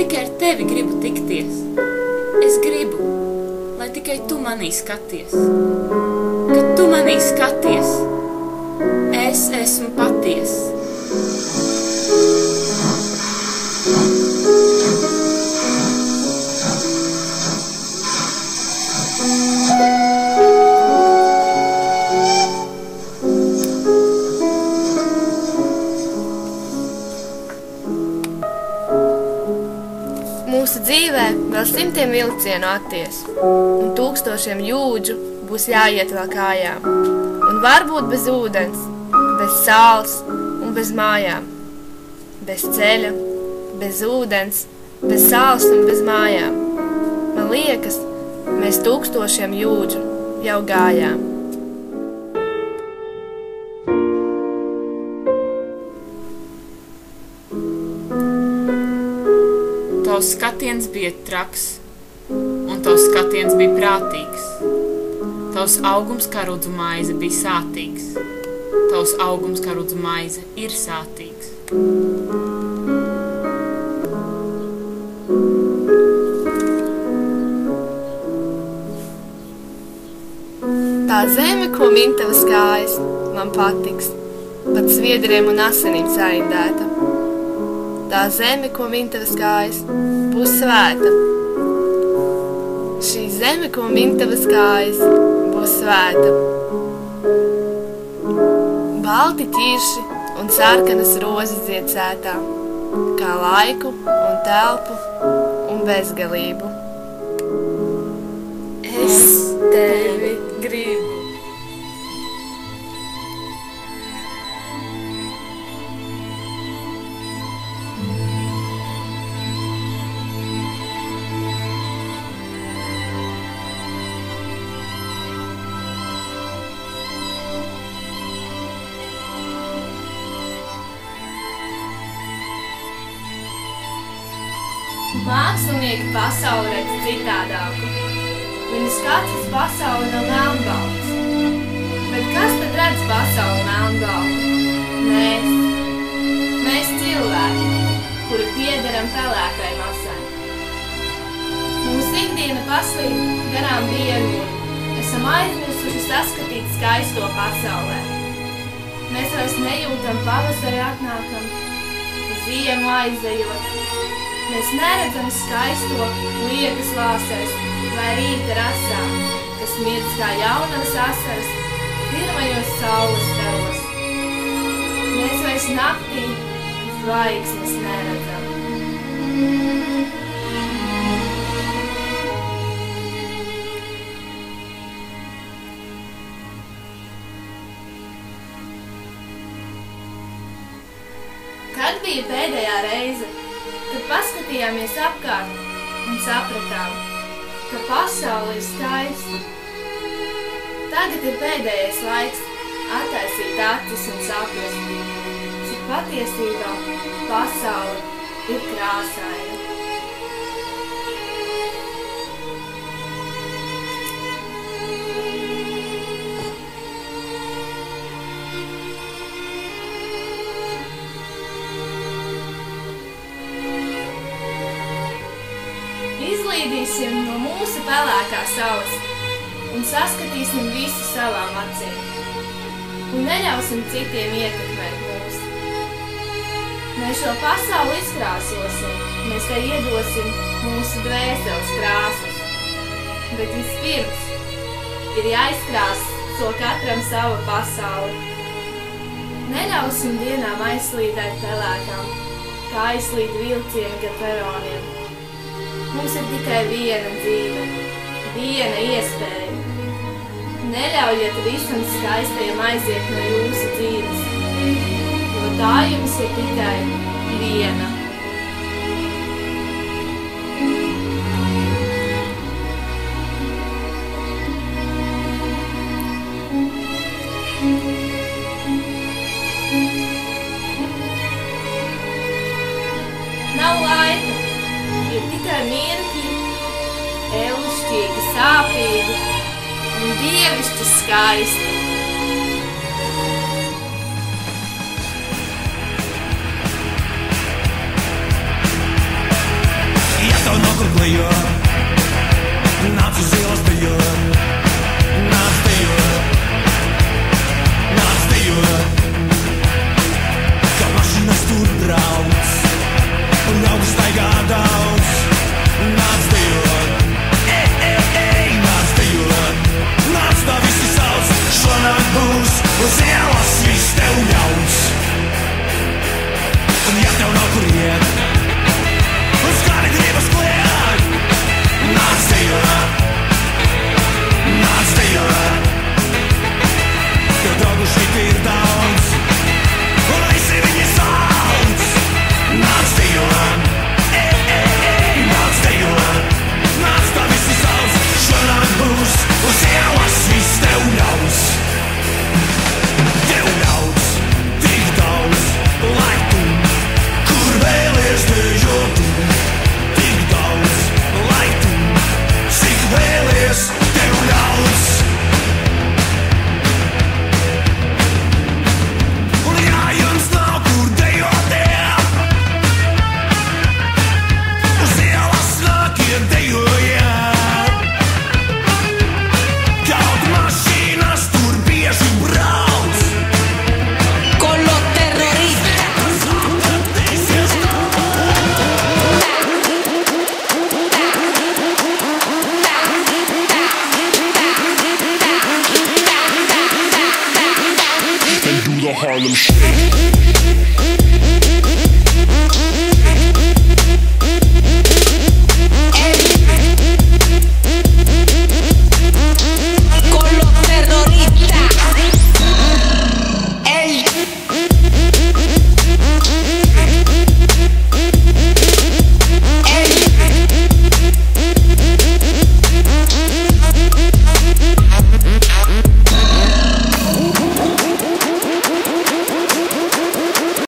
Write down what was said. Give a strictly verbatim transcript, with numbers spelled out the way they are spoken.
tikai ar tevi gribu tikties. Es gribu, lai tikai tu manī skaties. Kad tu manī skaties, es esmu paties. Mūsu dzīvē vēl simtiem vilcienu atties, un tūkstošiem jūdžu būs jāiet vēl kājām. Un varbūt bez ūdens, bez saules un bez mājām. Bez ceļa, bez ūdens, bez saules un bez mājām. Man liekas, mēs tūkstošiem jūdžu jau gājām. Tavs skatiens bija traks, un tavs skatiens bija prātīgs. Tavs augums kā rudzu maize bija sātīgs. Tavs augums kā rudzu maize ir sātīgs. Tā zeme, ko min tavas kājas, man patiks, pat sviedriem un asinīm saindēta. Tā zeme, ko min tavas kājas, būs svēta. Šī zeme, ko min tavas kājas, būs svēta. Balti ķirši un sarkanas rozes zied sētā, kā laiku un telpu un bezgalību. Es tevi gribu. Mākslinieki pasauli redz citādāku. Viņi skats uz pasauli nav melnbalts. Bet kas tad redz pasauli melnbaltu? Mēs. Mēs cilvēki, kuri piederam pelēkai masai. Mūsu ikdiena paslīd garām vienmūri. Esam aizmirsuši saskatīt skaisto pasaulē. Mēs vairs nejūtam pavasari atnākam, ziemu aizejot. Mēs neredzam skaisto liekas lāsēs vai rīta rasām, kas mirdz kā jaunavas asaras pirmajos saules staros. Mēs vairs naktī zvaigznes neredzam. Kad bija pēdējā reize, kad paskatījāmies apkārt un sapratām, ka pasaule ir skaista? Tagad ir pēdējais laiks attaisīt acis un saprast, cik patiesībā pasaule ir krāsaina. Izlīdīsim no mūsu pelēkās saules un saskatīsim visu savām acīm. Un neļausim citiem ietekmēt mūs. Mēs šo pasauli izkrāsosim, mēs te iedosim mūsu dvēseles krāsas. Bet vispirms ir jāizkrāso katram sava pasauli. Neļausim dienām aizslīdēt pelēkām, kā aizslīd vilcieni gar peroniem. Mums ir tikai viena dzīve, viena iespēja. Neļaujiet visam skaistajam aiziet no jūsu dzīves, jo tā jums ir tikai viena. Nav laika. Ir tikai mirkļi, elšķīgi, sāpīgi un dievišķi skaisti. tev nav kur klejot, nāc uz ielas dejot, nāc dejot, nāc dejot, kā mašinas tur brauc, un ļaugu staigā daudz, nāc dejot, ej, ej, ej, nāc dejot, nāc tā visi sauc, šonakt būs uz ielas viss tev ļauts. Un ja tev nav kur iet, un skari gribas kliegt, nāc dejot, nāc dejot, tev draugu šeit ir daudz, un visi viņi sauc, nāc dejot, ej, ej, ej, nāc dejot, nāc tā visi sauc, šonakt būs uz ielas viss tev ļauts. Tev ļauts tik daudz, lai tu, kur vēlies dejot tu, tik daudz, lai tu, cik vēlies tev ļauts. Un ja jums nav kur dejotiem, uz ielas nākiet dejojiet, kaut mašīnas tur bieži brauc. Con los terroristas. And do the Harlem Shake.